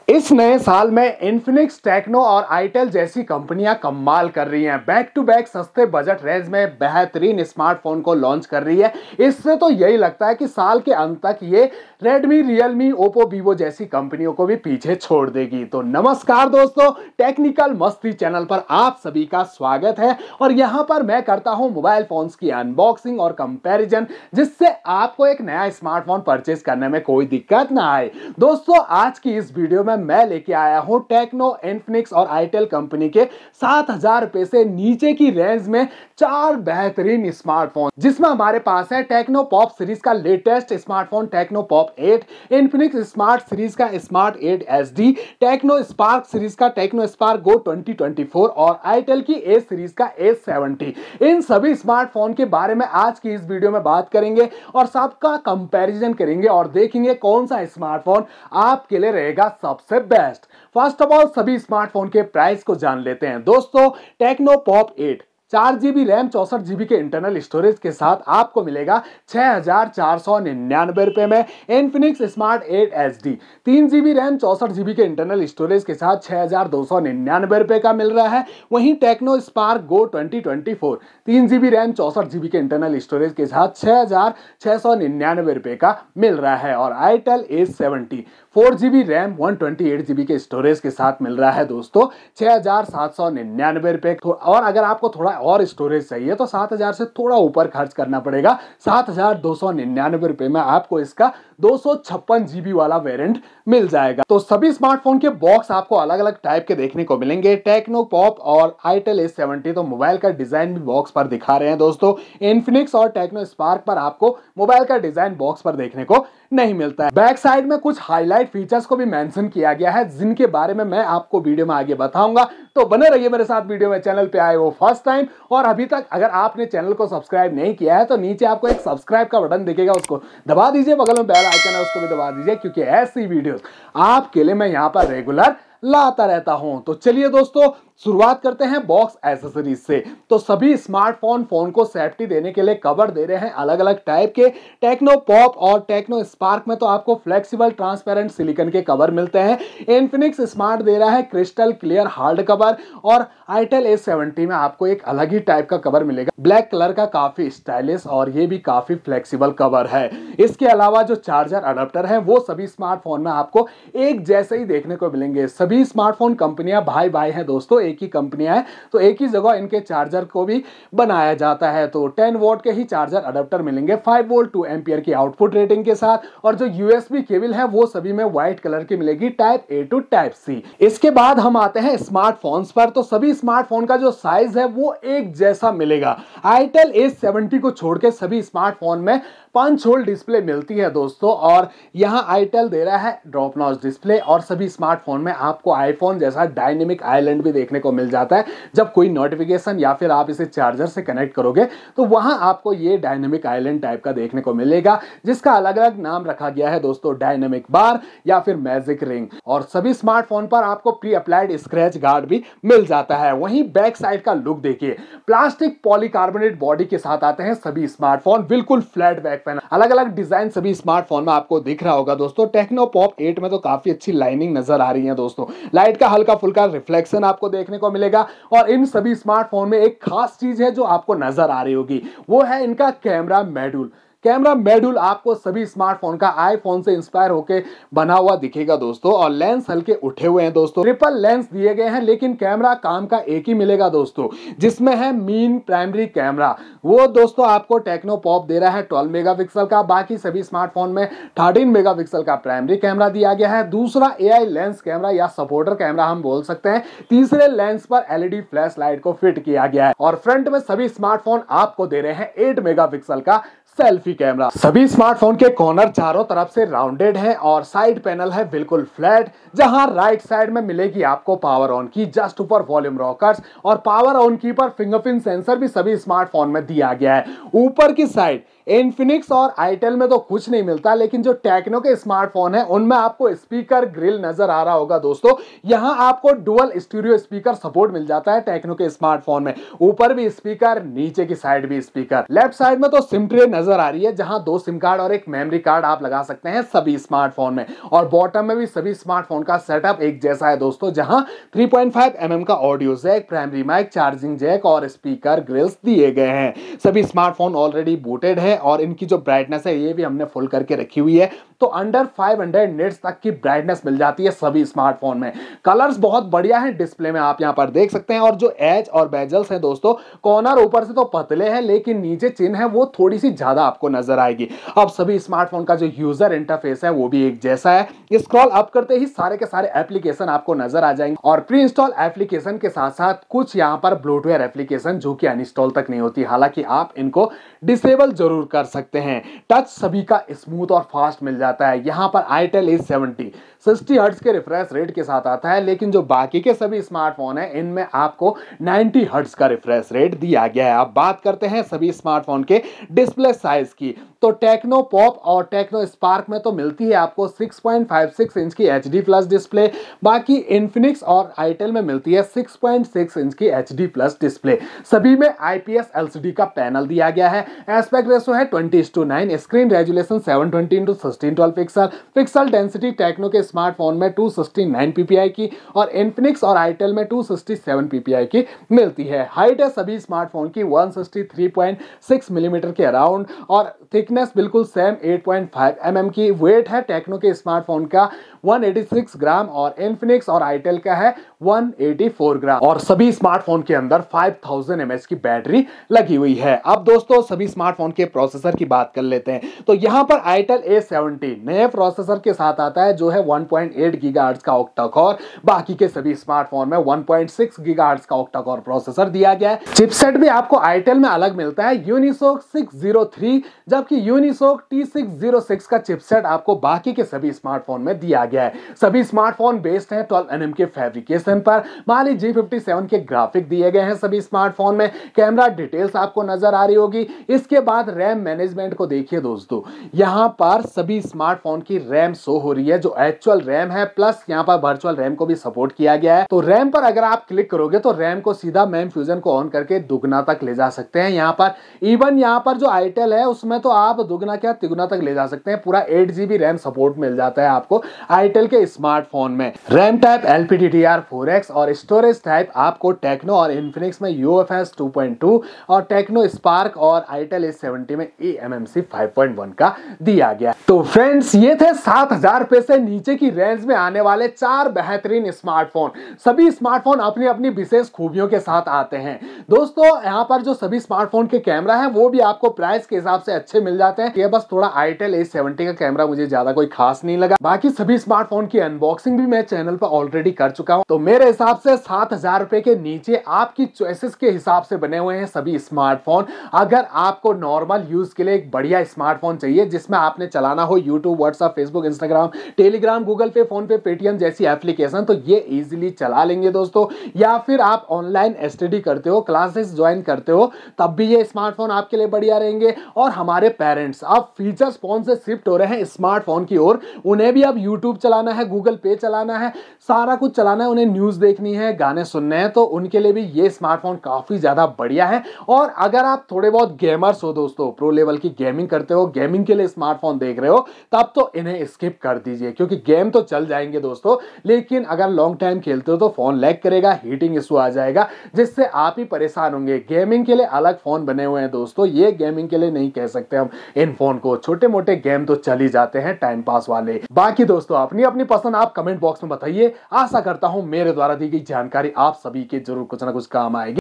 इस नए साल में इन्फिनिक्स, टेक्नो और आईटेल जैसी कंपनियां कमाल कर रही हैं। बैक टू बैक सस्ते बजट रेंज में बेहतरीन स्मार्टफोन को लॉन्च कर रही है। इससे तो यही लगता है कि साल के अंत तक ये रेडमी, रियलमी, ओप्पो, वीवो जैसी कंपनियों को भी पीछे छोड़ देगी। तो नमस्कार दोस्तों, टेक्निकल मस्ती चैनल पर आप सभी का स्वागत है और यहां पर मैं करता हूं मोबाइल फोन्स की अनबॉक्सिंग और कंपैरिजन, जिससे आपको एक नया स्मार्टफोन परचेज करने में कोई दिक्कत ना आए। दोस्तों, आज की इस वीडियो में मैं लेके आया हूं टेक्नो, इन्फिनिक्स और आईटेल कंपनी के 7,000 रुपए से नीचे की रेंज में 4 बेहतरीन स्मार्टफोन, जिसमें हमारे पास है टेक्नो पॉप सीरीज का latest smartphone Tecno Pop 8, Infinix Smart series का Smart 8 SD, Tecno Spark series का टेक्नो स्पार्क गो 2024 और आईटेल की ए सीरीज का A70। इन सभी स्मार्टफोन के बारे में आज की इस वीडियो में बात करेंगे और सबका कंपैरिजन करेंगे और देखेंगे कौन सा स्मार्टफोन आपके लिए रहेगा सबसे बेस्ट। फर्स्ट ऑफ ऑल सभी स्मार्टफोन के प्राइस को जान लेते हैं। दोस्तों, techno Pop 8 4GB RAM 64GB के इंटरनल स्टोरेज के साथ आपको मिलेगा 6,499 रुपए में। Infinix smart 8 SD 3GB RAM 64GB के इंटरनल स्टोरेज के साथ 6,299 रुपए का मिल रहा है। वहीं techno Spark Go 2024 3GB RAM 64GB के इंटरनल स्टोरेज के साथ 6,699 रुपए का मिल रहा है। और itel A70 4GB RAM 128GB के स्टोरेज के साथ मिल रहा है दोस्तों 6,799 रुपए। और अगर आपको थोड़ा और स्टोरेज चाहिए तो 7,000 से थोड़ा ऊपर खर्च करना पड़ेगा। 7,299 रुपए में आपको इसका 256GB वाला वेरिएंट मिल जाएगा। तो सभी स्मार्टफोन के बॉक्स आपको अलग अलग टाइप के देखने को मिलेंगे। टेक्नो पॉप और आईटेल A70 तो मोबाइल का डिजाइन भी बॉक्स पर दिखा रहे हैं दोस्तों। इन्फिनिक्स और टेक्नो स्पार्क पर आपको मोबाइल का डिजाइन बॉक्स पर देखने को नहीं मिलता है। बैक साइड में कुछ हाईलाइट फीचर्स को भी मेंशन किया गया है, जिनके बारे में मैं आपको वीडियो में आगे बताऊंगा। तो बने रहिए मेरे साथ वीडियो में। चैनल पे आए हो फर्स्ट टाइम और अभी तक अगर आपने चैनल को सब्सक्राइब नहीं किया है तो नीचे आपको एक सब्सक्राइब का बटन दिखेगा, उसको दबा दीजिए। बगल में बेल आइकन है, उसको भी दबा दीजिए, क्योंकि ऐसी वीडियोस आपके लिए मैं यहां पर रेगुलर लाता रहता हूं। तो चलिए दोस्तों, शुरुआत करते हैं बॉक्स एसेसरीज से। तो सभी स्मार्टफोन फोन को सेफ्टी देने के लिए कवर दे रहे हैं अलग अलग टाइप के। टेक्नो पॉप और टेक्नो स्पार्क में तो आपको फ्लेक्सिबल ट्रांसपेरेंट सिलिकॉन के कवर मिलते हैं। इन्फिनिक्स स्मार्ट दे रहा है क्रिस्टल क्लियर हार्ड कवर और आईटेल A70 में आपको एक अलग ही टाइप का कवर मिलेगा, ब्लैक कलर का, काफी स्टाइलिश और ये भी काफी फ्लेक्सिबल कवर है। इसके अलावा जो चार्जर अडेप्टर है वो सभी स्मार्टफोन में आपको एक जैसे ही देखने को मिलेंगे। सभी स्मार्टफोन कंपनियां भाई भाई हैं दोस्तों, एक ही कंपनियां हैं, तो एक ही जगह इनके चार्जर को भी बनाया जाता है। तो 10 वोल्ट के ही चार्जर अडेप्टर मिलेंगे 5 वोल्ट 2 एम्पियर की आउटपुट रेटिंग के साथ। और जो USB केबल है वो सभी में व्हाइट कलर की मिलेगी, type A to type C। इसके बाद हम आते हैं स्मार्टफोन्स पर। तो सभी स्मार्टफोन का जो साइज है वो एक जैसा मिलेगा। आईटेल A70 को छोड़ के सभी स्मार्टफोन में पंच होल डिस्प्ले मिलती है दोस्तों। और यहाँ आईटेल दे रहा है ड्रॉप नॉच डिस्प्ले और सभी स्मार्टफोन में आपको आईफोन जैसा डायनेमिक आइलैंड भी देखने को मिल जाता है। जब कोई नोटिफिकेशन या फिर आप इसे चार्जर से कनेक्ट करोगे तो वहां आपको ये डायनेमिक आइलैंड टाइप का देखने को मिलेगा, जिसका अलग अलग नाम रखा गया है दोस्तों, डायनेमिक बार या फिर मैजिक रिंग। और सभी स्मार्टफोन पर आपको प्री अप्लाइड स्क्रैच गार्ड भी मिल जाता है। वहीं बैक साइड का लुक देखिए, प्लास्टिक पॉलीकार्बोनेट बॉडी के साथ आते हैं सभी स्मार्टफोन, बिल्कुल फ्लैट बैक पैनल, अलग अलग डिजाइन सभी स्मार्टफोन में आपको दिख रहा होगा दोस्तों। टेक्नो पॉप 8 में तो काफी अच्छी लाइनिंग नजर आ रही है दोस्तों, लाइट का हल्का फुल्का रिफ्लेक्शन आपको देखने को मिलेगा। और इन सभी स्मार्टफोन में एक खास चीज है जो आपको नजर आ रही होगी, वो है इनका कैमरा मॉड्यूल। कैमरा मॉड्यूल आपको सभी स्मार्टफोन का आईफोन से इंस्पायर होकर बना हुआ दिखेगा दोस्तों। और लेंस हल्के उठे हुए हैं दोस्तों, ट्रिपल लेंस दिए गए हैं, लेकिन कैमरा काम का एक ही मिलेगा दोस्तों, जिसमें है मेन प्राइमरी कैमरा। वो दोस्तों आपको टेक्नो पॉप दे रहा है 12 मेगापिक्सल का, बाकी सभी स्मार्टफोन में 13 मेगापिक्सल का प्राइमरी कैमरा दिया गया है। दूसरा AI लेंस कैमरा या सपोर्टर कैमरा हम बोल सकते हैं। तीसरे लेंस पर LED फ्लैश लाइट को फिट किया गया है। और फ्रंट में सभी स्मार्टफोन आपको दे रहे हैं 8 मेगापिक्सल का सेल्फी कैमरा। सभी स्मार्टफोन के कॉर्नर चारों तरफ से राउंडेड है और साइड पैनल है बिल्कुल फ्लैट, जहां राइट साइड में मिलेगी आपको पावर ऑन की, जस्ट ऊपर वॉल्यूम रॉकर्स और पावर ऑन की पर फिंगरप्रिंट सेंसर भी सभी स्मार्टफोन में दिया गया है। ऊपर की साइड इन्फिनिक्स और आईटेल में तो कुछ नहीं मिलता, लेकिन जो टेक्नो के स्मार्टफोन है उनमें आपको स्पीकर ग्रिल नजर आ रहा होगा दोस्तों। यहां आपको डुअल स्टीरियो स्पीकर सपोर्ट मिल जाता है टेक्नो के स्मार्टफोन में, ऊपर भी स्पीकर, नीचे की साइड भी स्पीकर। लेफ्ट साइड में तो सिम ट्रे नजर आ रही है, जहां 2 सिम कार्ड और एक मेमोरी कार्ड आप लगा सकते हैं सभी स्मार्टफोन में। और बॉटम में भी सभी स्मार्टफोन का सेटअप एक जैसा है दोस्तों, जहां 3.5 mm का audio jack, primary mic, charging jack और स्पीकर ग्रिल्स दिए गए हैं। सभी स्मार्टफोन ऑलरेडी बूटेड है और इनकी जो ब्राइटनेस है ये भी हमने फुल करके रखी हुई है, तो अंडर 500 निट्स तक की ब्राइटनेस मिल जाती है सभी स्मार्टफोन में। कलर्स बहुत बढ़िया है डिस्प्ले में, आप यहां पर देख सकते हैं। और जो एज और बेजल्स हैं दोस्तों, कॉर्नर ऊपर से तो पतले हैं, लेकिन नीचे चिन्ह है वो थोड़ी सी ज्यादा आपको नजर आएगी। अब सभी स्मार्टफोन का जो यूजर इंटरफेस है वो भी एक जैसा है। स्क्रॉल अप करते ही सारे के सारे एप्लीकेशन आपको नजर आ जाएंगे, और प्री इंस्टॉल एप्लीकेशन के साथ साथ कुछ यहां पर ब्लोटवेयर एप्लीकेशन जो कि अनइंस्टॉल तक नहीं होती, हालांकि आप इनको डिसेबल जरूर कर सकते हैं। टच सभी का स्मूथ और फास्ट मिल जाता है। यहां पर आईटेल A70 60 हर्ट्ज के रिफ्रेश रेट के साथ आता है, लेकिन जो बाकी के सभी स्मार्टफोन हैं इनमें आपको 90 हर्ट्ज का रिफ्रेश रेट दिया गया है। अब बात करते हैं सभी स्मार्टफोन के डिस्प्ले साइज की, तो टेक्नो पॉप और टेक्नो स्पार्क में तो मिलती है आपको 6.56 इंच की HD प्लस डिस्प्ले, बाकी इन्फिनिक्स और आईटेल में मिलती है 6.6 इंच की HD प्लस डिस्प्ले। सभी में IPS LCD का पैनल दिया गया है। एस्पेक्ट रेशो है 20:9, screen resolution 720x1612 pixel, pixel density Tecno के स्मार्टफोन में 269 ppi की और इन्फिनिक्स और आईटेल में 267 ppi की मिलती है। हाइट है सभी स्मार्टफोन की 163.6 मिलीमीटर के अराउंड, और थिकनेस बिल्कुल सेम 8.5 mm की। वेट है टेक्नो के स्मार्टफोन का 186 ग्राम और इन्फिनिक्स और आईटेल का है 184 ग्राम, और सभी स्मार्टफोन के अंदर 5000 mAh की बैटरी लगी हुई है। अब दोस्तों सभी स्मार्टफोन के प्रोसेसर की बात कर लेते हैं, तो यहां पर आईटेल A70 नए प्रोसेसर के साथ आता है जो है 1.8 गीगाहर्ट्ज का ऑक्टा कोर। बाकी के सभी स्मार्टफोन में 1.6 गीगाहर्ट्ज का ऑक्टा कोर प्रोसेसर दिया गया है। चिपसेट भी आपको आईटेल में अलग मिलता है, यूनिसोक 603, जबकि यूनिसोक T606 का चिपसेट आपको बाकी के सभी स्मार्टफोन में दिया गया है। सभी स्मार्टफोन बेस्ड हैं 12 nm के फैब्रिकेशन पर। Mali G57 के ग्राफिक दिए गए हैं सभी स्मार्टफोन में। कैमरा डिटेल्स आपको नजर आ रही होगी। इसके बाद रैम मैनेजमेंट को देखिए दोस्तों, यहां पर सभी स्मार्टफोन की रैम शो हो रही है जो एक्चुअल रैम है, प्लस यहां पर वर्चुअल रैम को भी सपोर्ट किया गया है। तो रैम पर अगर आप क्लिक करोगे तो रैम को सीधा मैम फ्यूजन को ऑन करके दुगना तक ले जा सकते हैं। यहां पर इवन यहां पर जो आईटेल है उसमें तो आप दुगना क्या तिगुना तक ले जा सकते हैं। पूरा 8 GB रैम सपोर्ट मिल जाता है आपको आईटेल के स्मार्टफोन में। रैम टाइप LPDDR4X और स्टोरेज टाइप आपको टेक्नो और इन्फिनिक्स में UFS 2.2 और टेक्नो स्पार्क और आईटेल A70 में eMMC 5.1 का दिया गया। तो फ्रेंड्स ये थे 7000 रुपए से नीचे की रेंज में आने वाले 4 बेहतरीन स्मार्टफोन। सभी स्मार्टफोन अपनी अपनी विशेष खूबियों के साथ आते हैं दोस्तों। यहां पर जो सभी स्मार्टफोन के कैमरा है वो भी आपको प्राइस के हिसाब से अच्छे मिल जाते हैं। ये बस थोड़ा आईटेल A70 का कैमरा मुझे ज्यादा कोई खास नहीं लगा। बाकी सभी स्मार्टफोन की अनबॉक्सिंग भी मैं चैनल पर ऑलरेडी कर चुका हूं। तो मेरे हिसाब से 7000 रुपए के नीचे आपकी चॉइसेस के हिसाब से बने हुए हैं सभी स्मार्टफोन। अगर आपको नॉर्मल यूज के लिए एक बढ़िया स्मार्टफोन चाहिए जिसमें आपने चलाना हो YouTube, WhatsApp, Facebook, Instagram, Telegram, Google Pay, PhonePe, Paytm जैसी एप्लीकेशन, तो ये इजीली चला लेंगे दोस्तों। या फिर आप ऑनलाइन स्टडी करते हो, क्लासेस ज्वाइन करते हो, तब भी ये स्मार्टफोन आपके लिए बढ़िया रहेंगे। और हमारे पेरेंट्स अब फीचर्स फोन से शिफ्ट हो रहे हैं स्मार्टफोन की ओर, उन्हें भी अब यूट्यूब चलाना है, गूगल पे चलाना है, सारा कुछ चलाना है, उन्हें न्यूज देखनी है, गाने सुनने हैं, तो उनके लिए भी ये स्मार्टफोन काफी ज्यादा बढ़िया है। और अगर आप थोड़े बहुत गेमर्स हो दोस्तों, प्रो लेवल की गेमिंग करते हो, गेमिंग के लिए स्मार्टफोन देख रहे हो, तब तो इन्हें स्किप कर दीजिए, क्योंकि गेम तो चल जाएंगे दोस्तों, लेकिन अगर लॉन्ग टाइम खेलते हो तो फोन लैग करेगा, हीटिंग इशू आ जाएगा, जिससे आप ही परेशान होंगे। गेमिंग के लिए अलग फोन बने हुए हैं दोस्तों, ये गेमिंग के लिए नहीं कह सकते हम इन फोन को। छोटे मोटे गेम तो चल ही जाते हैं टाइम पास वाले। बाकी दोस्तों अपनी अपनी पसंद आप कमेंट बॉक्स में बताइए। आशा करता हूं मेरे द्वारा दी गई जानकारी आप सभी के जरूर कुछ ना कुछ काम आएगी।